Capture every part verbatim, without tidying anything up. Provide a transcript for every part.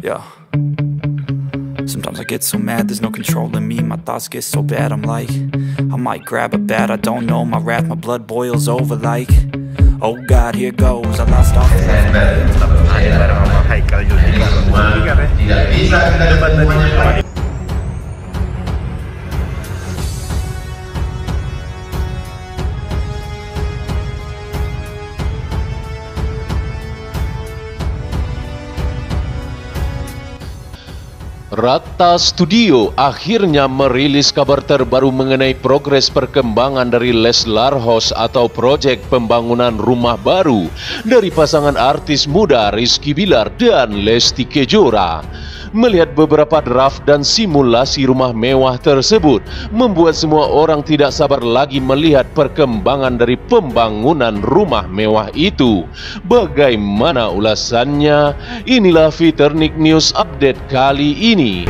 Yeah. Sometimes I get so mad, there's no controlling me. My thoughts get so bad, I'm like, I might grab a bat, I don't know. My wrath, my blood boils over like, oh God, here goes. I lost all faith. Tidak bisa kita debat semuanya. Rakta Studio akhirnya merilis kabar terbaru mengenai progres perkembangan dari Leslar House atau proyek pembangunan rumah baru dari pasangan artis muda Rizky Bilar dan Lesti Kejora. Melihat beberapa draft dan simulasi rumah mewah tersebut membuat semua orang tidak sabar lagi melihat perkembangan dari pembangunan rumah mewah itu. Bagaimana ulasannya? Inilah Fiturnik News Update kali ini.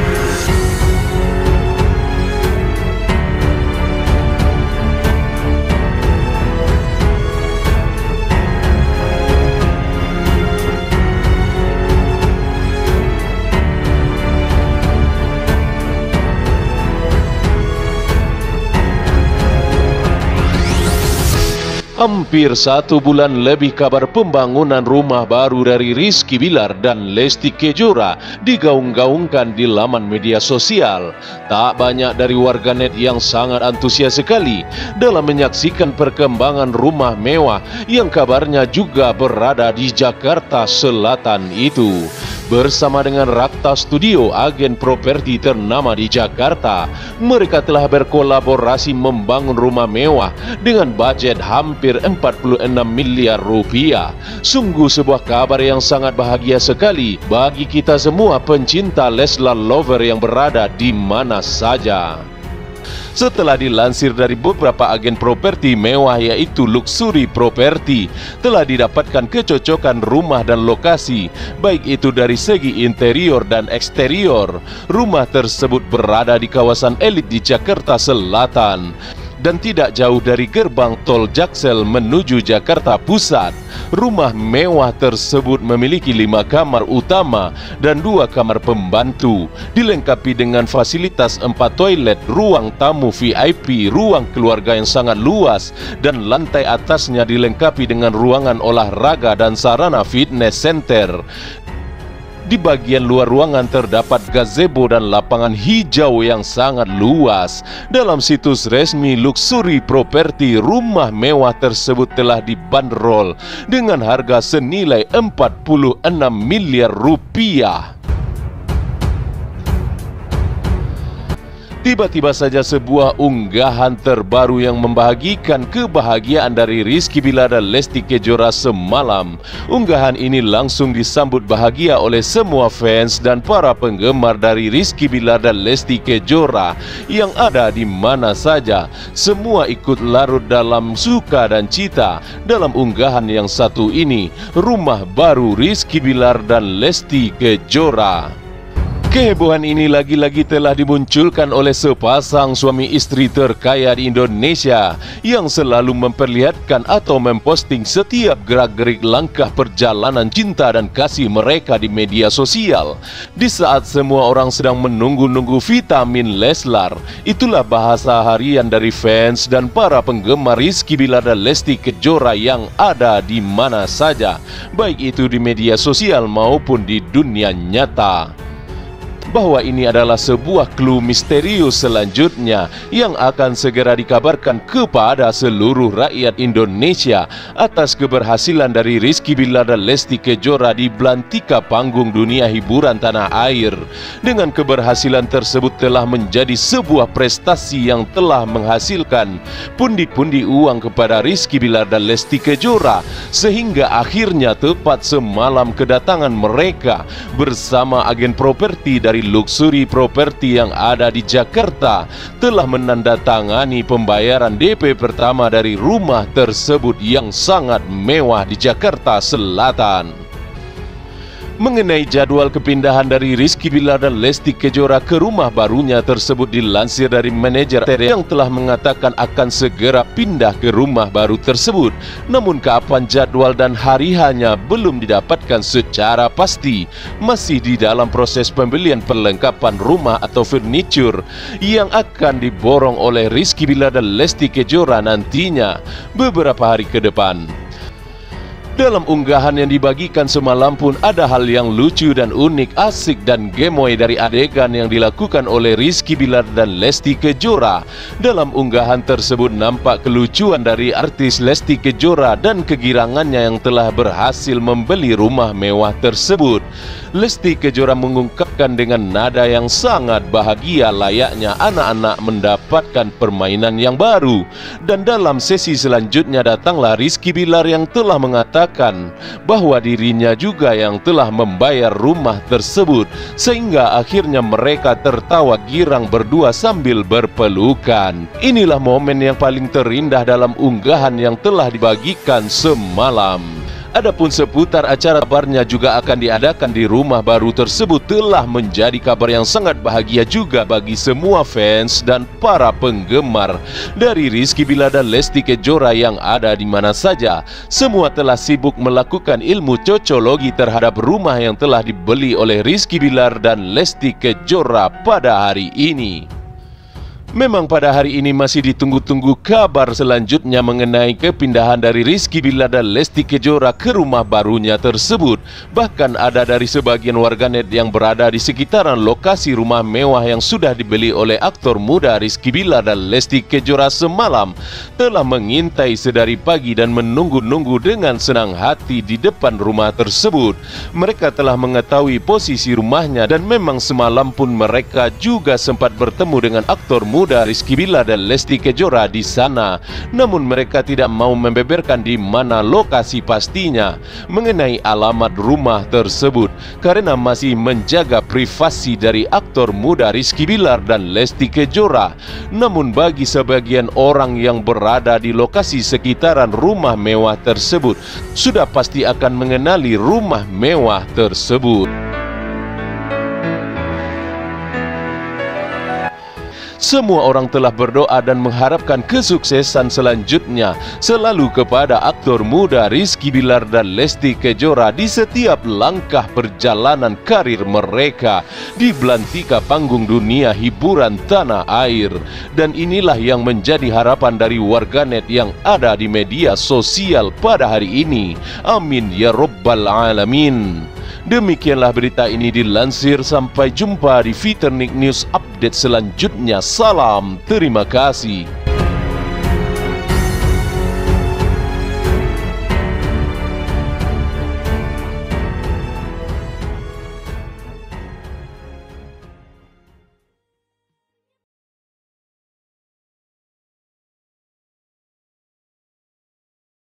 Hampir satu bulan lebih kabar pembangunan rumah baru dari Rizky Bilar dan Lesti Kejora digaung-gaungkan di laman media sosial. Tak banyak dari warganet yang sangat antusias sekali dalam menyaksikan perkembangan rumah mewah yang kabarnya juga berada di Jakarta Selatan itu. Bersama dengan Rakta Studio, agen properti ternama di Jakarta, mereka telah berkolaborasi membangun rumah mewah dengan budget hampir empat puluh enam miliar rupiah. Sungguh sebuah kabar yang sangat bahagia sekali bagi kita semua pencinta Leslar lover yang berada di mana saja. Setelah dilansir dari beberapa agen properti mewah yaitu Luxury Property, telah didapatkan kecocokan rumah dan lokasi, baik itu dari segi interior dan eksterior. Rumah tersebut berada di kawasan elit di Jakarta Selatan dan tidak jauh dari gerbang tol Jaksel menuju Jakarta Pusat. Rumah mewah tersebut memiliki lima kamar utama dan dua kamar pembantu, dilengkapi dengan fasilitas empat toilet, ruang tamu V I P, ruang keluarga yang sangat luas, dan lantai atasnya dilengkapi dengan ruangan olahraga dan sarana fitness center. Di bagian luar ruangan terdapat gazebo dan lapangan hijau yang sangat luas. Dalam situs resmi Luxury Property, rumah mewah tersebut telah dibanderol dengan harga senilai empat puluh enam miliar rupiah. Tiba-tiba saja sebuah unggahan terbaru yang membahagikan kebahagiaan dari Rizky Bilar dan Lesti Kejora semalam. Unggahan ini langsung disambut bahagia oleh semua fans dan para penggemar dari Rizky Bilar dan Lesti Kejora yang ada di mana saja. Semua ikut larut dalam suka dan cita dalam unggahan yang satu ini, rumah baru Rizky Bilar dan Lesti Kejora. Kehebohan ini lagi-lagi telah dimunculkan oleh sepasang suami istri terkaya di Indonesia yang selalu memperlihatkan atau memposting setiap gerak-gerik langkah perjalanan cinta dan kasih mereka di media sosial. Di saat semua orang sedang menunggu-nunggu vitamin Leslar, itulah bahasa harian dari fans dan para penggemar Rizky Bilar dan Lesti Kejora yang ada di mana saja, baik itu di media sosial maupun di dunia nyata, bahwa ini adalah sebuah clue misterius selanjutnya yang akan segera dikabarkan kepada seluruh rakyat Indonesia atas keberhasilan dari Rizky Bilar dan Lesti Kejora di belantika panggung dunia hiburan tanah air. Dengan keberhasilan tersebut telah menjadi sebuah prestasi yang telah menghasilkan pundi-pundi uang kepada Rizky Bilar dan Lesti Kejora, sehingga akhirnya tepat semalam kedatangan mereka bersama agen properti dari Luxury Property yang ada di Jakarta telah menandatangani pembayaran D P pertama dari rumah tersebut yang sangat mewah di Jakarta Selatan. Mengenai jadwal kepindahan dari Rizky Bilar dan Lesti Kejora ke rumah barunya tersebut dilansir dari manajer T D yang telah mengatakan akan segera pindah ke rumah baru tersebut. Namun kapan jadwal dan hari hanya belum didapatkan secara pasti. Masih di dalam proses pembelian perlengkapan rumah atau furniture yang akan diborong oleh Rizky Bilar dan Lesti Kejora nantinya beberapa hari ke depan. Dalam unggahan yang dibagikan semalam pun ada hal yang lucu dan unik, asik dan gemoy dari adegan yang dilakukan oleh Rizky Bilar dan Lesti Kejora. Dalam unggahan tersebut nampak kelucuan dari artis Lesti Kejora dan kegirangannya yang telah berhasil membeli rumah mewah tersebut. Lesti Kejora mengungkapkan dengan nada yang sangat bahagia layaknya anak-anak mendapatkan permainan yang baru. Dan dalam sesi selanjutnya datanglah Rizky Bilar yang telah mengatakan bahwa dirinya juga yang telah membayar rumah tersebut, sehingga akhirnya mereka tertawa girang berdua sambil berpelukan. Inilah momen yang paling terindah dalam unggahan yang telah dibagikan semalam. Adapun seputar acara kabarnya juga akan diadakan di rumah baru tersebut telah menjadi kabar yang sangat bahagia juga bagi semua fans dan para penggemar dari Rizky Bilar dan Lesti Kejora yang ada di mana saja. Semua telah sibuk melakukan ilmu cocologi terhadap rumah yang telah dibeli oleh Rizky Bilar dan Lesti Kejora pada hari ini. Memang pada hari ini masih ditunggu-tunggu kabar selanjutnya mengenai kepindahan dari Rizky Bilar dan Lesti Kejora ke rumah barunya tersebut. Bahkan ada dari sebagian warganet yang berada di sekitaran lokasi rumah mewah yang sudah dibeli oleh aktor muda Rizky Bilar dan Lesti Kejora semalam telah mengintai sedari pagi dan menunggu-nunggu dengan senang hati di depan rumah tersebut. Mereka telah mengetahui posisi rumahnya dan memang semalam pun mereka juga sempat bertemu dengan aktor muda Rizky Bilar dan Lesti Kejora di sana. Namun mereka tidak mau membeberkan di mana lokasi pastinya mengenai alamat rumah tersebut karena masih menjaga privasi dari aktor muda Rizky Bilar dan Lesti Kejora. Namun bagi sebagian orang yang berada di lokasi sekitaran rumah mewah tersebut sudah pasti akan mengenali rumah mewah tersebut. Semua orang telah berdoa dan mengharapkan kesuksesan selanjutnya selalu kepada aktor muda Rizky Bilar dan Lesti Kejora di setiap langkah perjalanan karir mereka di belantika panggung dunia hiburan tanah air. Dan inilah yang menjadi harapan dari warganet yang ada di media sosial pada hari ini. Amin ya Rabbal Alamin. Demikianlah berita ini dilansir. Sampai jumpa di Fiternik News update selanjutnya. Salam, terima kasih.